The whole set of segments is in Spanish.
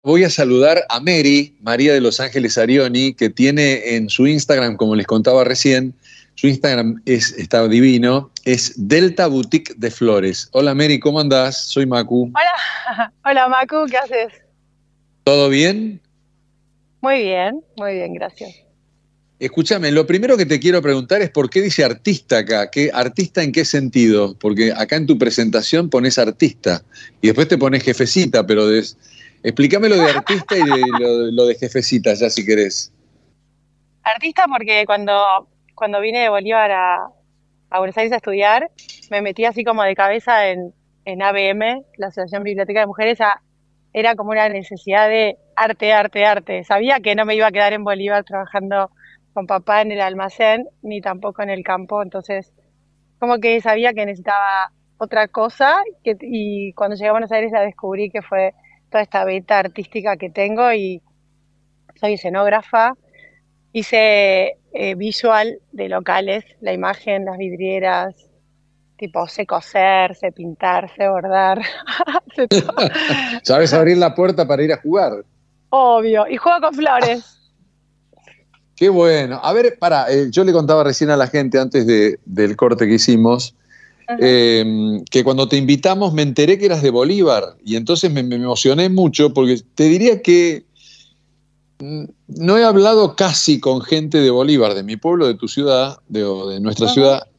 Voy a saludar a Mary, María de Los Ángeles Arioni, que tiene en su Instagram, como les contaba recién, su Instagram está divino, es Delta Boutique de Flores. Hola Mary, ¿cómo andás? Soy Macu. Hola, hola Macu, ¿qué haces? ¿Todo bien? Muy bien, gracias. Escúchame, lo primero que te quiero preguntar es por qué dice artista acá. ¿Artista en qué sentido? Porque acá en tu presentación pones artista y después te pones jefecita, pero explícame lo de artista y lo de jefecita, ya si querés. Artista porque cuando vine de Bolívar a Buenos Aires a estudiar, me metí así como de cabeza en ABM, la Asociación Biblioteca de Mujeres, era como una necesidad de arte, arte, arte. Sabía que no me iba a quedar en Bolívar trabajando con papá en el almacén, ni tampoco en el campo, entonces como que sabía que necesitaba otra cosa y cuando llegué a Buenos Aires la descubrí que fue toda esta beta artística que tengo y soy escenógrafa. Hice visual de locales, la imagen, las vidrieras, tipo sé coser, sé pintar, sé bordar, sé todo. ¿Sabes abrir la puerta para ir a jugar? Obvio. Y juego con flores. Qué bueno. A ver, yo le contaba recién a la gente antes del corte que hicimos, Ajá. que cuando te invitamos me enteré que eras de Bolívar y entonces me emocioné mucho porque te diría que no he hablado casi con gente de Bolívar, de mi pueblo, de tu ciudad, o de nuestra Ajá. ciudad,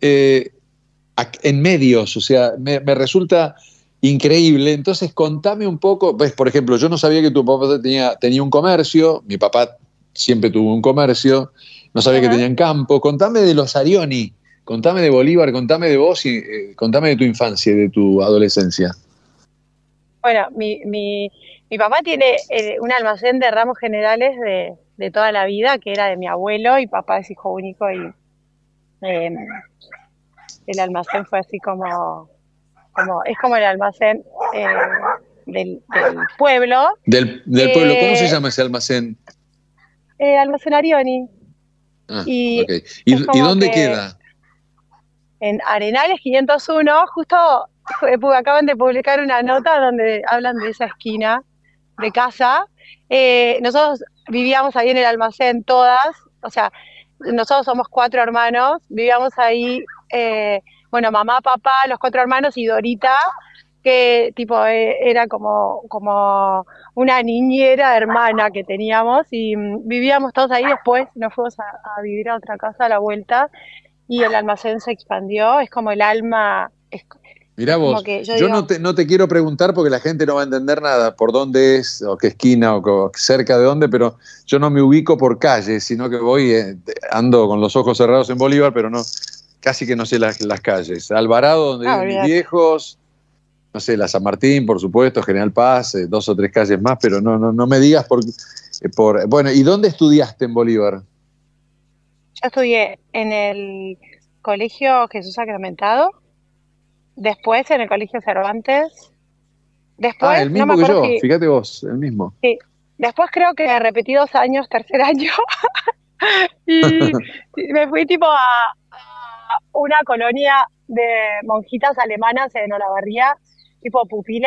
en medios, o sea, me resulta increíble. Entonces, contame un poco, pues, por ejemplo, yo no sabía que tu papá tenía un comercio, mi papá siempre tuvo un comercio, no sabía que Ajá. tenían campo. Contame de los Arioni, contame de Bolívar, contame de vos y contame de tu infancia y de tu adolescencia. Bueno, mi papá tiene un almacén de ramos generales de toda la vida, que era de mi abuelo, y papá es hijo único, y eh, el almacén fue así es como el almacén eh, del pueblo. Del pueblo, ¿cómo se Eh, llama ese almacén? Almacén Arioni. Ah, Y ok. es Y como dónde que queda? en Arenales 501, justo acaban de publicar una nota donde hablan de esa esquina de casa. Nosotros vivíamos ahí en el almacén todas, o sea, nosotros somos cuatro hermanos, vivíamos ahí, bueno, mamá, papá, los cuatro hermanos y Dorita, que tipo era como una niñera hermana que teníamos y vivíamos todos ahí. Después nos fuimos a vivir a otra casa a la vuelta y el almacén se expandió, es como el alma, Mirá es como vos, que yo yo digo, no te quiero preguntar porque la gente no va a entender nada por dónde es, o qué esquina, o cerca de dónde, pero yo no me ubico por calles, sino que voy, ando con los ojos cerrados en Bolívar, pero no, casi que no sé las calles. Alvarado, donde viven mis olvídate. viejos, no sé, la San Martín, por supuesto, General Paz, dos o tres calles más, pero no me digas Bueno, ¿y dónde estudiaste en Bolívar? Yo estudié en el Colegio Jesús Sacramentado, después en el Colegio Cervantes, Ah, después, el no me mismo que acuerdo yo, si, fíjate vos, el mismo. sí, después creo que repetí 2 años, tercer año, y me fui tipo a una colonia de monjitas alemanas en Olavarría, tipo pupila,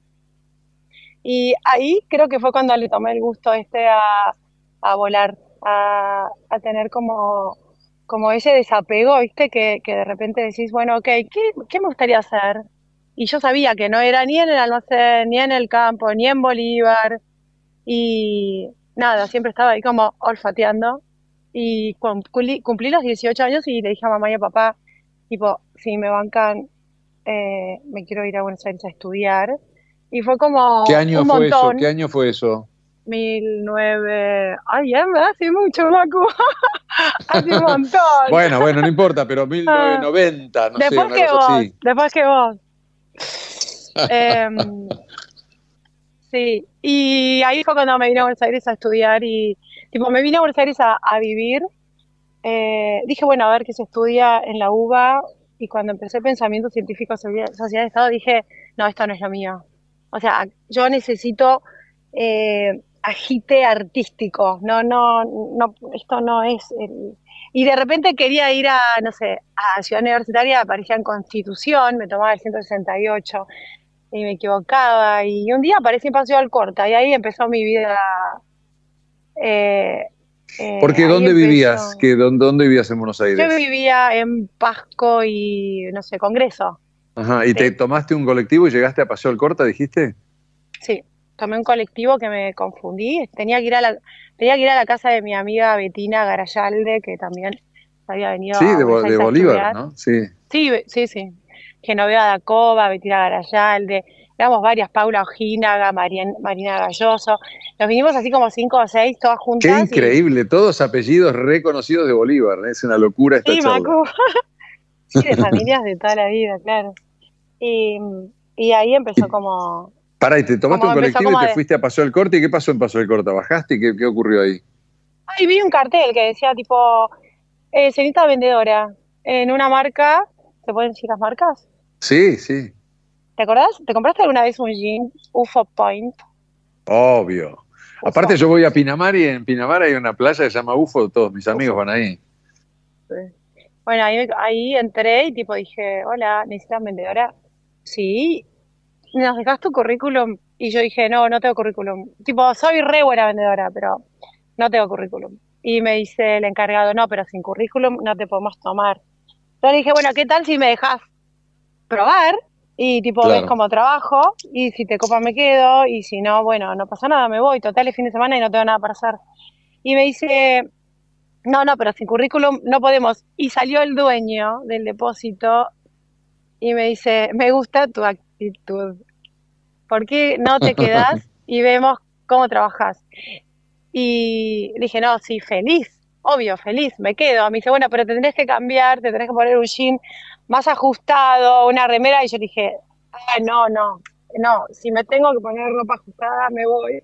y ahí creo que fue cuando le tomé el gusto a volar, a tener como ese desapego, ¿viste? Que de repente decís, bueno, ok, ¿qué me gustaría hacer? Y yo sabía que no era ni en el almacén, ni en el campo, ni en Bolívar, y nada, siempre estaba ahí como olfateando. Y cumplí los 18 años y le dije a mamá y a papá, tipo, si me bancan, me quiero ir a Buenos Aires a estudiar. Y fue ¿Qué como año un fue eso? ¿Qué montón. año fue eso? 1009, ay, ya me hace mucho, Macu, hace un montón. Bueno, no importa, pero Ah, 1990, no sé, después una que cosa vos, así. después que vos. Em, sí, y ahí fue cuando me vine a Buenos Aires a estudiar y tipo me vine a Buenos Aires a vivir. Dije, bueno, a ver qué se estudia en la UBA y cuando empecé pensamiento científico, sociedad de Estado, dije, no, esto no es lo mío. O sea, yo necesito agite artístico, no, esto no es Y de repente quería ir no sé, a Ciudad Universitaria, aparecía en Constitución, me tomaba el 168 y me equivocaba. Y un día aparecí en Paseo Alcorta y ahí empezó mi vida. eh, Porque Ahí ¿dónde vivías? empezó. ¿Dónde vivías en Buenos Yo Aires? vivía en Pasco y, no sé, Congreso. Ajá, ¿y te Sí, tomaste un colectivo y llegaste a Paseo Alcorta, dijiste? sí. Tomé un colectivo que me confundí. Tenía que ir a la casa de mi amiga Betina Garayalde, que también había venido Sí, a Buenos De Aires a Bolívar, estudiar. ¿no? Sí. Sí, sí, sí. Genoveva da Cova, Betina Garayalde, éramos varias, Paula Ojinaga, Marina Galloso. Nos vinimos así como cinco o seis, todas Qué juntas y increíble, todos apellidos reconocidos de Bolívar, ¿eh? Es una locura esta sí, charla. Macu, sí, de familias de toda la vida, claro. Y, y ahí empezó Y pará, y te tomaste un empezó colectivo y como te a fuiste a Paseo del Corte, ¿y qué pasó en Paseo del Corte? ¿Bajaste? ¿Qué ocurrió ahí? ay, vi un cartel que decía tipo, cenita vendedora en una marca, ¿se pueden decir las marcas? Sí, sí, ¿Te acordás? ¿Te compraste alguna vez un jean UFO Point? obvio. Aparte UFO, yo voy a sí, Pinamar y en Pinamar hay una playa que se llama UFO, todos mis amigos UFO. van ahí. Sí. Bueno, ahí entré y tipo dije, hola, ¿necesitas vendedora? Sí, ¿nos dejas tu currículum? Y yo dije, no, no tengo currículum. Tipo, soy re buena vendedora, pero no tengo currículum. Y me dice el encargado, no, pero sin currículum no te podemos tomar. Entonces le dije, bueno, ¿qué tal si me dejas probar? Y tipo, ves Claro. cómo trabajo, y si te copa me quedo, y si no, bueno, no pasa nada, me voy. Total, es fin de semana y no tengo nada para hacer. Y me dice, no, no, pero sin currículum no podemos. Y salió el dueño del depósito y me dice, me gusta tu actitud. ¿Por qué no te quedás y vemos cómo trabajas? Y le dije, no, sí, feliz, obvio, feliz, me quedo. Me dice, bueno, pero tendrás que cambiar, te tenés que poner un jean más ajustado, una remera. Y yo dije, ah, no, no, no, si me tengo que poner ropa ajustada, me voy.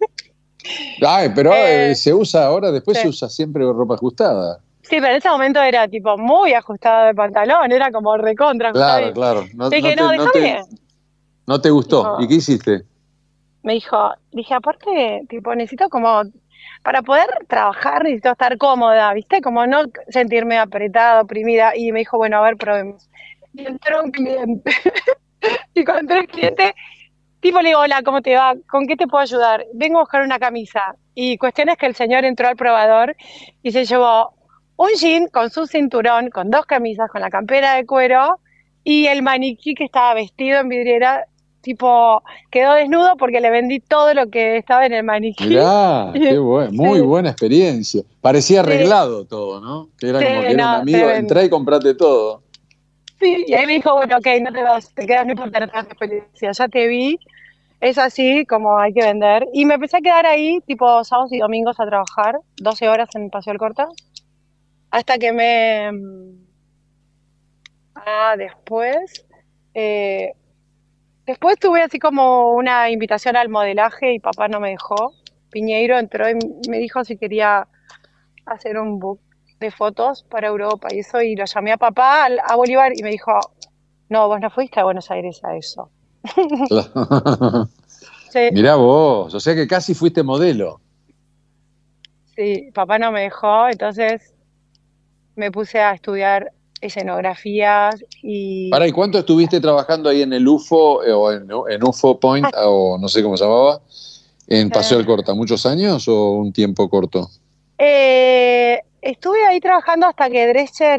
Ay, pero Eh, se usa ahora, después se sí. usa siempre ropa ajustada. Sí, pero en ese momento era tipo muy ajustado de pantalón, era como recontra ajustado. Claro, Y claro. le dije, no, déjame. No te gustó. ¿Y qué Tipo, hiciste? me dijo, dije, aparte, tipo, necesito como, para poder trabajar necesito estar cómoda, ¿viste? Como no sentirme apretada, oprimida. Y me dijo, bueno, a ver, probemos. Y entró un cliente. Y cuando entró el cliente, tipo, le digo, hola, ¿cómo te va? ¿Con qué te puedo ayudar? Vengo a buscar una camisa. Y cuestión es que el señor entró al probador y se llevó un jean con su cinturón, con dos camisas, con la campera de cuero y el maniquí que estaba vestido en vidriera, tipo, quedó desnudo porque le vendí todo lo que estaba en el maniquí. Mirá, Y, qué bueno, muy sí, buena experiencia. Parecía sí, arreglado todo, ¿no? Que era sí, como que era un no, amigo, entrá y tremendo. comprate todo. Sí, y ahí me dijo, bueno, ok, no te vas, te quedas, no importa, no te das experiencia, ya te vi. Es así como hay que vender. Y me empecé a quedar ahí, tipo sábados y domingos a trabajar, 12 horas en Paseo del Corta, hasta que después... eh, después tuve así como una invitación al modelaje y papá no me dejó. Piñeiro entró y me dijo si quería hacer un book de fotos para Europa y eso, y lo llamé a papá, a Bolívar, y me dijo, no, vos no fuiste a Buenos Aires a eso. Sí, Mirá vos, o sea que casi fuiste modelo. sí, papá no me dejó, entonces me puse a estudiar escenografías y Pará, ¿y cuánto estuviste trabajando ahí en el UFO en UFO Point, o no sé cómo se llamaba, en Paseo del Corta? ¿Muchos años o un tiempo corto? estuve ahí trabajando hasta que Drescher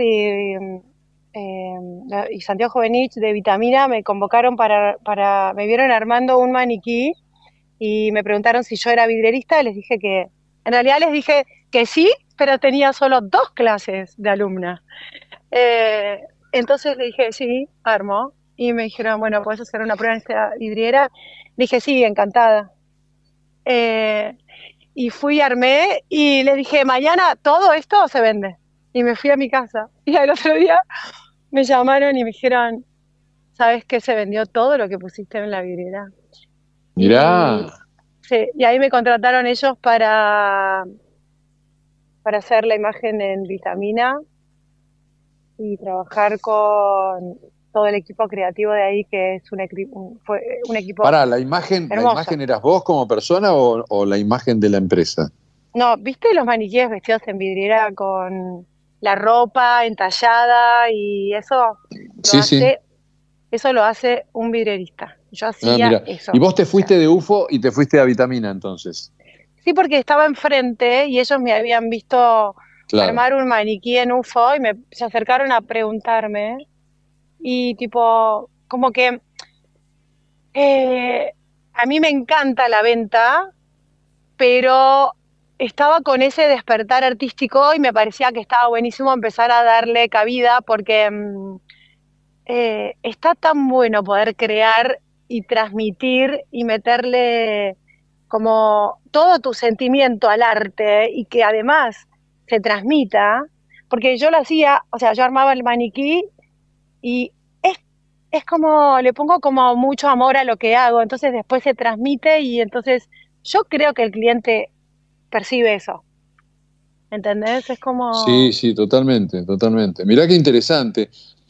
y Santiago Jovenich de Vitamina me convocaron me vieron armando un maniquí y me preguntaron si yo era vidrierista, les dije que, en realidad les dije que sí, pero tenía solo dos clases de alumna. Eh, entonces le dije, sí, armo. Y me dijeron, bueno, ¿puedes hacer una prueba en esta vidriera? Dije, sí, encantada. Eh, y fui, armé y le dije, mañana todo esto se vende. Y me fui a mi casa. Y al otro día me llamaron y me dijeron, ¿sabes qué? Se vendió todo lo que pusiste en la vidriera. Y, Mirá, sí, y ahí me contrataron ellos para hacer la imagen en Vitamina y trabajar con todo el equipo creativo de ahí, que es fue un equipo pará, la hermoso. imagen eras vos como persona o la imagen de la empresa? No, ¿viste los maniquíes vestidos en vidriera con la ropa entallada y eso lo Sí, sí. hace, eso lo hace un vidrierista? Yo Ah, hacía mira. Y eso. vos te O sea, fuiste de UFO y te fuiste a Vitamina entonces. sí, porque estaba enfrente y ellos me habían visto Claro. armar un maniquí en UFO y se acercaron a preguntarme y tipo, como que eh, a mí me encanta la venta, pero estaba con ese despertar artístico y me parecía que estaba buenísimo empezar a darle cabida porque está tan bueno poder crear y transmitir y meterle como todo tu sentimiento al arte y que además se transmita, porque yo lo hacía, o sea, yo armaba el maniquí y es, es como, le pongo como mucho amor a lo que hago, entonces después se transmite y entonces yo creo que el cliente percibe eso, ¿entendés? Es Sí, como, sí, totalmente, totalmente. Mirá qué interesante.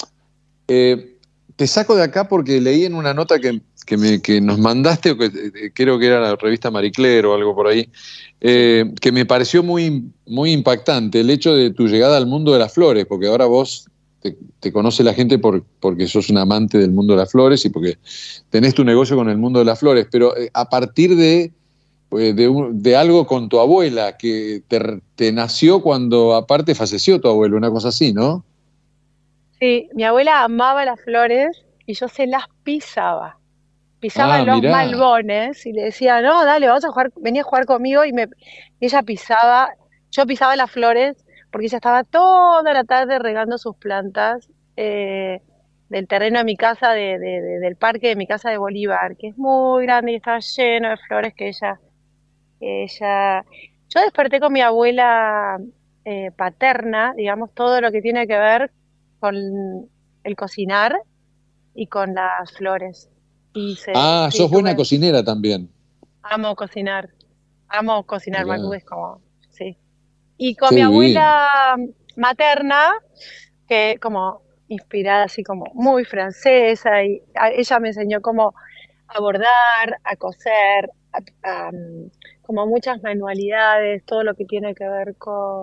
Te saco de acá porque leí en una nota que nos mandaste, o que creo que era la revista Marie Claire o algo por ahí, sí, que me pareció muy impactante el hecho de tu llegada al mundo de las flores, porque ahora vos te conoce la gente porque sos un amante del mundo de las flores y porque tenés tu negocio con el mundo de las flores, pero a partir de algo con tu abuela, que te nació cuando aparte falleció tu abuelo, una cosa así, ¿no? sí, mi abuela amaba las flores y yo se las pisaba Ah, los mirá. malbones y le decía, no, dale, vamos a jugar, vení a jugar conmigo y ella pisaba, yo pisaba las flores porque ella estaba toda la tarde regando sus plantas eh, del terreno de mi casa, del parque de mi casa de Bolívar, que es muy grande y estaba lleno de flores que ella, yo desperté con mi abuela paterna, digamos, todo lo que tiene que ver con el cocinar y con las flores. Ah, Sí, sos buena tuve, cocinera también. amo cocinar, amo cocinar, Macu, Mirá, es como, sí. Y con qué mi divino. abuela materna, que como inspirada así como muy francesa, y ella me enseñó cómo a bordar, a coser, como muchas manualidades, todo lo que tiene que ver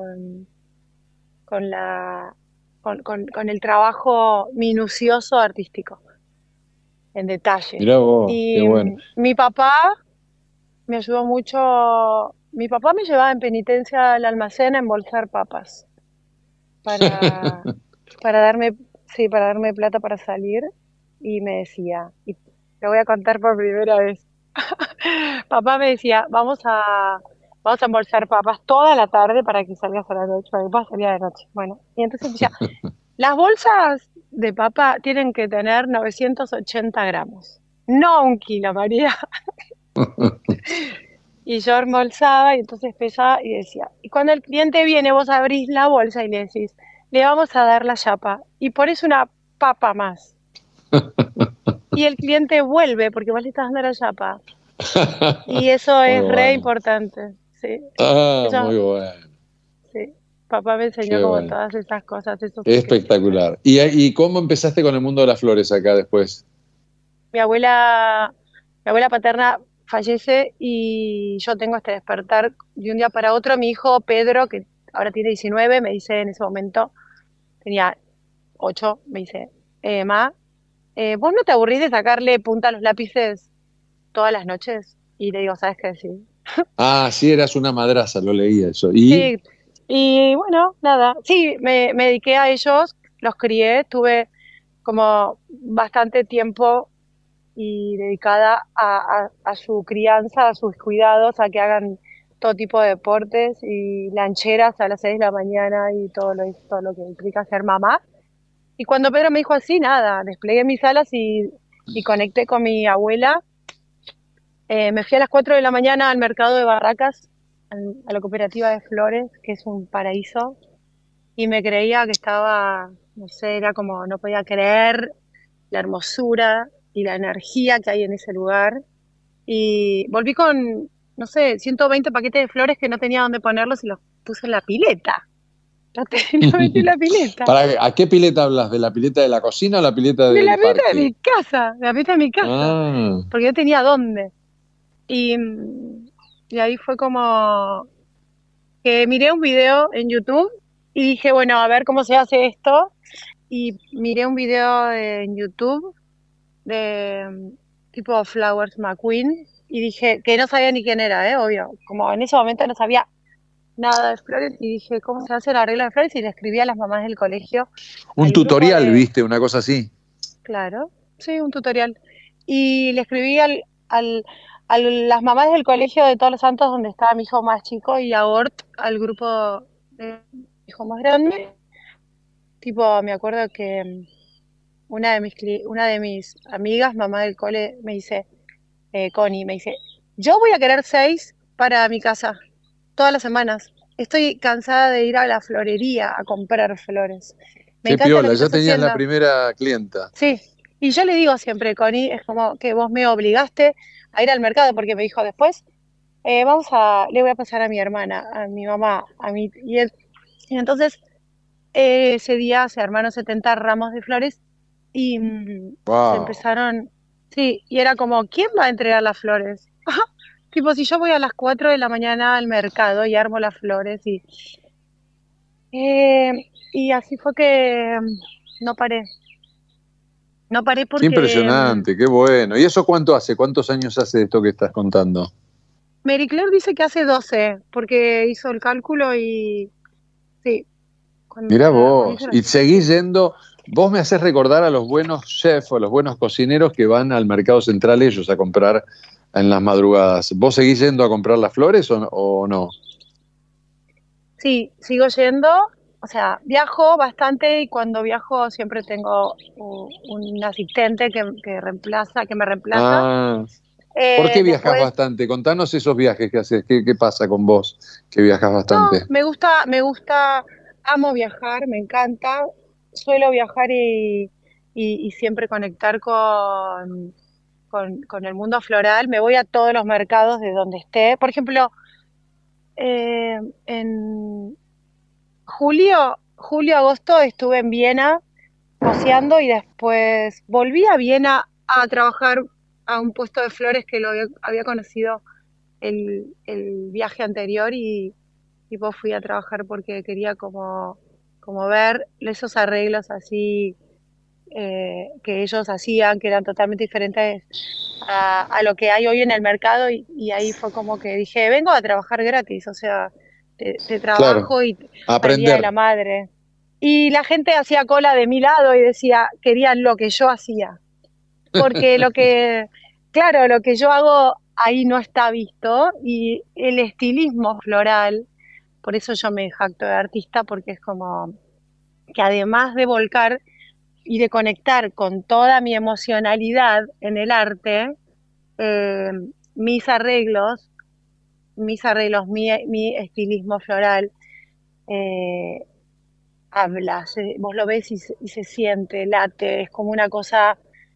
con la, con el trabajo minucioso artístico, en detalle. Mirá vos, qué Y bueno. mi papá me ayudó mucho. Mi papá me llevaba en penitencia al almacén a embolsar papas para, para darme, sí, para darme plata para salir. Y me decía, y te voy a contar por primera vez. Papá me decía, vamos a embolsar papas toda la tarde para que salgas a la noche, para que puedas salir a la noche. Bueno, y entonces decía, las bolsas de papa tienen que tener 980 gramos, no 1 kilo, María. Y yo embolsaba y entonces pesaba y decía, y cuando el cliente viene, vos abrís la bolsa y le decís, le vamos a dar la chapa y pones una papa más. Y el cliente vuelve porque vos le estás dando la chapa. Y eso Muy es re bueno. importante, sí. Ah, Eso, muy bueno. sí. Papá me enseñó Qué como bueno. todas esas cosas, esos secretos. Espectacular. ¿Y cómo empezaste con el mundo de las flores acá después? Mi abuela, mi abuela paterna fallece y yo tengo este despertar de un día para otro. Mi hijo Pedro, que ahora tiene 19, me dice en ese momento, tenía 8, me dice, Ma, ¿vos no te aburrís de sacarle punta a los lápices todas las noches? Y le digo, ¿sabes qué? Sí. Ah, sí, eras una madraza, lo leí eso. ¿Y? Sí, y bueno, nada, sí, me dediqué a ellos, los crié, tuve como bastante tiempo y dedicada a su crianza, a sus cuidados, a que hagan todo tipo de deportes y lancheras a las 6 de la mañana y todo lo que implica ser mamá. Y cuando Pedro me dijo así, nada, desplegué mis alas y conecté con mi abuela. Me fui a las 4 de la mañana al mercado de Barracas, a la cooperativa de flores, que es un paraíso, y me creía que estaba, no sé, era como, no podía creer la hermosura y la energía que hay en ese lugar. Y volví con, no sé, 120 paquetes de flores que no tenía dónde ponerlos y los puse en la pileta. Los metí en la pileta. ¿A qué pileta hablas? ¿De la pileta de la cocina o la pileta De la del pileta de parque? mi casa, de la pileta de mi casa. Ah, Porque no tenía dónde. Y, y ahí fue como que miré un video en YouTube y dije, bueno, a ver cómo se hace esto. Y miré un video en YouTube de tipo Flowers McQueen, y dije, que no sabía ni quién era, obvio, como en ese momento no sabía nada de flores, y dije, ¿cómo se hace el arreglo de flores? Y le escribí a las mamás del colegio, Un al grupo tutorial, de, ¿viste? Una cosa así. claro, sí, un tutorial. Y le escribí a las mamás del colegio de Todos los Santos, donde estaba mi hijo más chico, y a Ort, al grupo de mi hijo más grande. Tipo, me acuerdo que una de mis amigas, mamá del cole, me dice, Connie, me dice, yo voy a querer 6 para mi casa, todas las semanas. Estoy cansada de ir a la florería a comprar flores. Me Qué encanta lo piola, que ya estás tenías la haciendo. primera clienta. Sí, y yo le digo siempre, Connie, es como que vos me obligaste a ir al mercado porque me dijo después, le voy a pasar a mi hermana, a mi mamá, y entonces ese día se armaron 70 ramos de flores y se Wow. empezaron, sí, y era como, ¿quién va a entregar las flores? Tipo, si yo voy a las 4 de la mañana al mercado y armo las flores eh, y así fue que no paré, no paré Qué porque impresionante, qué bueno. ¿Y eso cuánto hace? ¿Cuántos años hace de esto que estás contando? Mary Claire dice que hace 12 porque hizo el cálculo y sí, Mirá cuando vos. hizo Y sí. seguís yendo. Vos me haces recordar a los buenos chefs o los buenos cocineros que van al mercado central ellos a comprar en las madrugadas. ¿Vos seguís yendo a comprar las flores o no? Sí, sigo yendo, o sea, viajo bastante y cuando viajo siempre tengo un asistente que me reemplaza. Ah, ¿por qué viajas Después, bastante? Contanos esos viajes que haces. ¿Qué pasa con vos que viajas no, bastante? amo viajar, me encanta. Suelo viajar y siempre conectar con el mundo floral. Me voy a todos los mercados de donde esté. Por ejemplo, en agosto estuve en Viena paseando y después volví a Viena a trabajar a un puesto de flores que había conocido el viaje anterior y tipo fui a trabajar porque quería como ver esos arreglos así que ellos hacían, que eran totalmente diferentes a lo que hay hoy en el mercado y ahí fue como que dije, vengo a trabajar gratis, o sea, te Claro, trabajo y a para el Día de la aprender. Madre. Y la gente hacía cola de mi lado y decía, querían lo que yo hacía, porque claro, lo que yo hago ahí no está visto y el estilismo floral, por eso yo me jacto de artista, porque es como que además de volcar y de conectar con toda mi emocionalidad en el arte, eh, mis arreglos, mi estilismo floral, eh, vos lo ves y se siente, late, es como una cosa,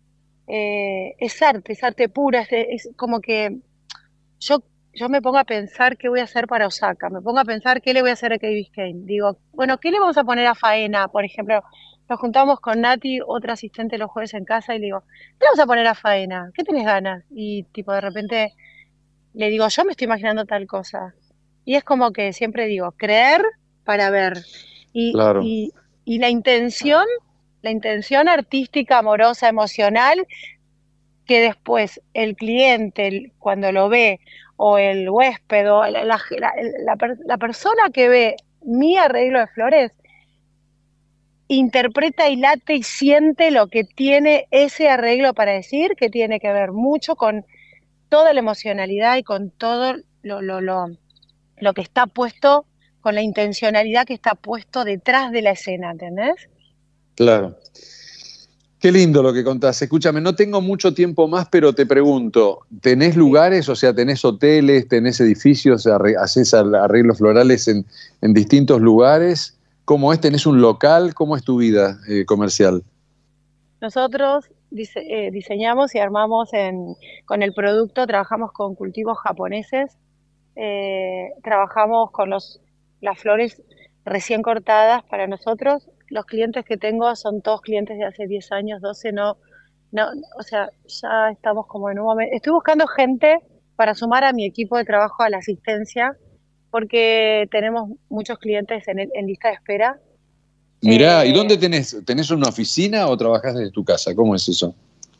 es arte pura, es como que yo, yo me pongo a pensar qué voy a hacer para Osaka, me pongo a pensar qué le voy a hacer a Key Biscayne. Digo, bueno, ¿qué le vamos a poner a Faena? Por ejemplo, nos juntamos con Nati, otra asistente los jueves en casa, y le digo, ¿qué le vamos a poner a Faena? ¿Qué tenés ganas? Y tipo, de repente le digo, yo me estoy imaginando tal cosa. Y es como que siempre digo, creer para ver. Y, Claro, y, y la intención artística, amorosa, emocional, que después el cliente, cuando lo ve, o el huésped, o la persona que ve mi arreglo de flores, interpreta y late y siente lo que tiene ese arreglo para decir, que tiene que ver mucho con toda la emocionalidad y con todo lo que está puesto, con la intencionalidad que está puesto detrás de la escena, ¿entendés? claro. Qué lindo lo que contás. Escúchame, no tengo mucho tiempo más, pero te pregunto, ¿tenés Sí. lugares, o sea, tenés hoteles, tenés edificios, haces arreglos florales en distintos lugares? ¿Cómo es? ¿Tenés un local? ¿Cómo es tu vida comercial? Nosotros diseñamos y armamos con el producto, trabajamos con cultivos japoneses, trabajamos con las flores recién cortadas para nosotros. Los clientes que tengo son todos clientes de hace 10 años, 12 no, o sea, ya estamos como en un momento. Estoy buscando gente para sumar a mi equipo de trabajo a la asistencia, porque tenemos muchos clientes en lista de espera. Mirá, ¿y Eh, dónde tenés? ¿Tenés una oficina o trabajás desde tu casa? ¿Cómo es eso?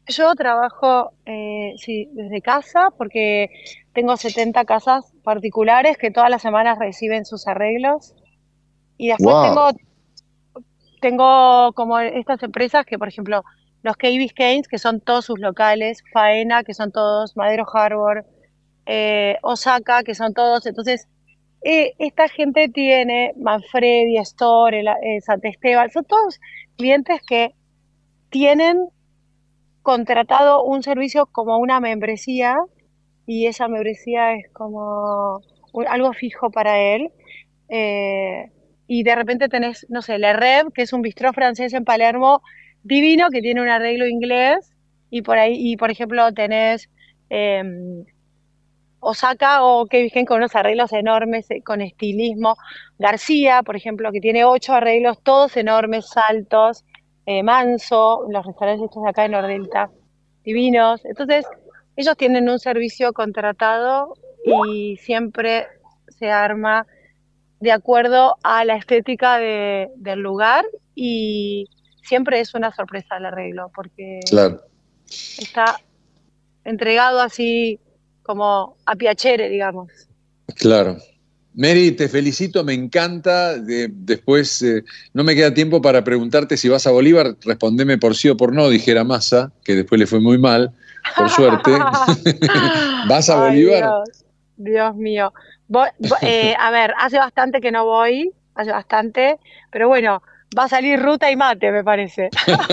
Yo trabajo, sí, desde casa porque tengo 70 casas particulares que todas las semanas reciben sus arreglos. Y después ¡Wow! tengo como estas empresas que, por ejemplo, los Key Biscaynes, que son todos sus locales, Faena, que son todos, Madero Harbor, Osaka, que son todos. Entonces, esta gente tiene Manfredi, Store, Sant Esteban, son todos clientes que tienen contratado un servicio como una membresía y esa membresía es como algo fijo para él. eh, y de repente tenés, no sé, Le Rêve, que es un bistró francés en Palermo, divino, que tiene un arreglo inglés, y por ahí, y por ejemplo tenés eh, Osaka o que Virgen con unos arreglos enormes, con estilismo. García, por ejemplo, que tiene 8 arreglos, todos enormes, altos. Manso, los restaurantes estos de acá de Nordelta, divinos. Entonces, ellos tienen un servicio contratado y siempre se arma de acuerdo a la estética del lugar y siempre es una sorpresa el arreglo porque Claro, está entregado así como a piacere, digamos. claro. Mary, te felicito, me encanta. Después no me queda tiempo para preguntarte si vas a Bolívar. Respondeme por sí o por no, dijera Massa, que después le fue muy mal, por suerte. ¿Vas a Ay, Bolívar? Dios, Dios mío. A ver, hace bastante que no voy, hace bastante, pero bueno, va a salir ruta y mate, me parece.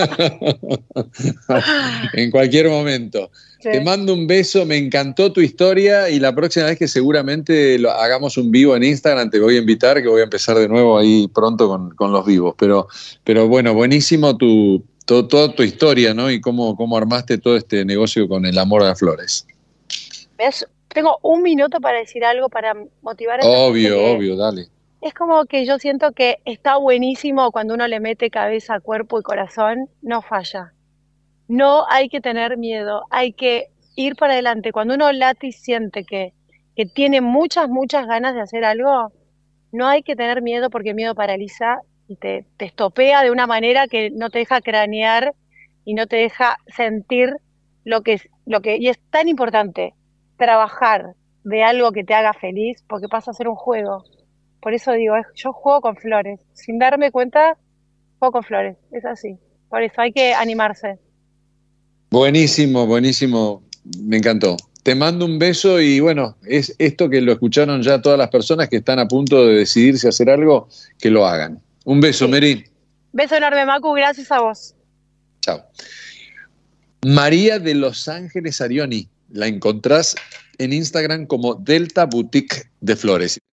En cualquier momento. Sí. Te mando un beso, me encantó tu historia y la próxima vez que seguramente hagamos un vivo en Instagram te voy a invitar, que voy a empezar de nuevo ahí pronto con los vivos. Pero bueno, buenísimo toda tu historia, ¿no? Y cómo armaste todo este negocio con el amor a las flores. ¿Ves? Tengo un minuto para decir algo para motivar a esa gente Obvio, que obvio, dale. es como que yo siento que está buenísimo cuando uno le mete cabeza, cuerpo y corazón, no falla. No hay que tener miedo, hay que ir para adelante. Cuando uno late y siente que tiene muchas, muchas ganas de hacer algo, no hay que tener miedo porque el miedo paraliza y te estopea de una manera que no te deja cranear y no te deja sentir y es tan importante trabajar de algo que te haga feliz porque pasa a ser un juego. Por eso digo, yo juego con flores. Sin darme cuenta, juego con flores. Es así. Por eso hay que animarse. Buenísimo, buenísimo, me encantó. Te mando un beso y bueno, es esto que lo escucharon ya todas las personas que están a punto de decidirse a hacer algo, que lo hagan. Un beso, Sí. Mary. Beso enorme, Macu. Gracias a vos. Chao. María de Los Ángeles Arioni, la encontrás en Instagram como Delta Boutique de Flores.